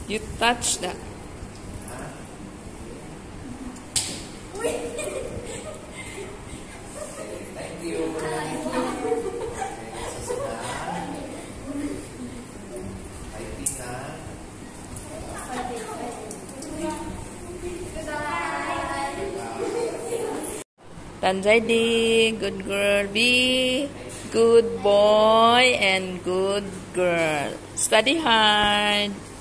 You touch that. Thank you. Tanjaidi, good girl. Be good boy and good girl. Study hard.